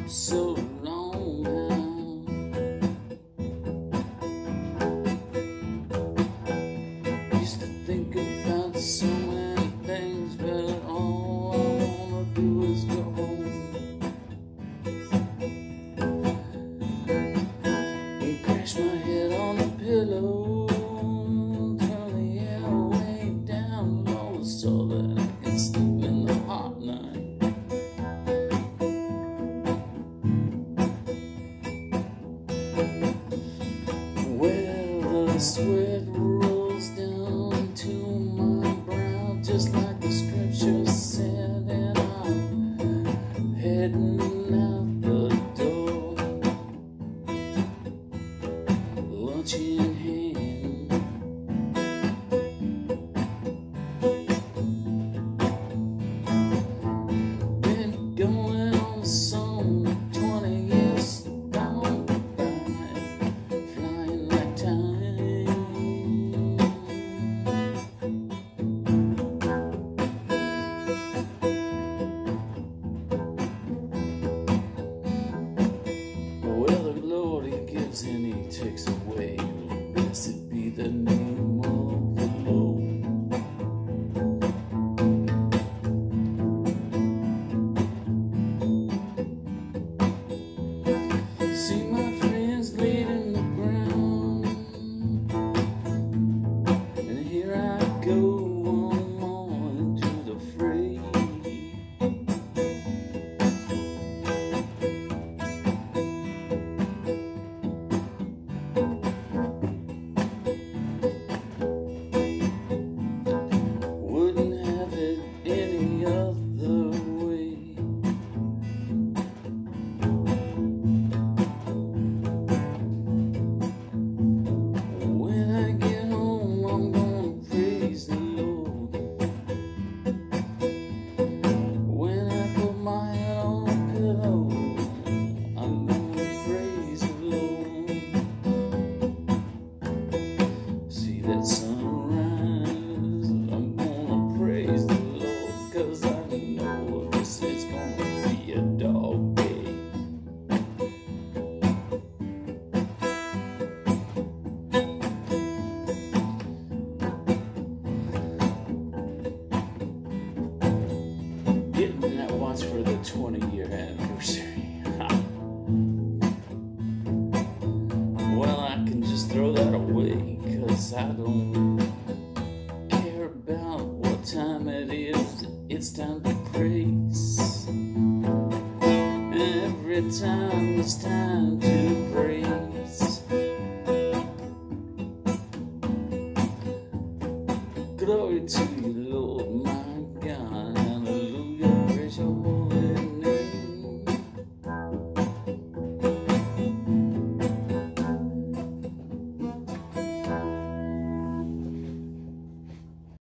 so long now. Used to think about so many things, but all I wanna do is go home and crash my head on the pillow, turn the airway down low so that I can sleep in the hot night. Well, the sweat rolls down to my brow just like the scripture said, and I'm heading out the door, lunch in hand. Been going on some 20 years gone by, flying like time. Well, the Lord, He gives and He takes away. Blessed be the name of the Lord. See my friends laid in the ground, and here I go on into the fray. Wouldn't have it any other way. When I get home, I'm gonna praise the Lord. When I put my head on the pillow, I'm gonna praise the Lord. See that sunrise, I'm gonna praise the Lord, 'cause I know this is gonna be a dog day. Getting that watch for the 20-year anniversary. Well, I can just throw that away, 'cause I don't care about what time it is. It's time to praise. Every time it's time to praise.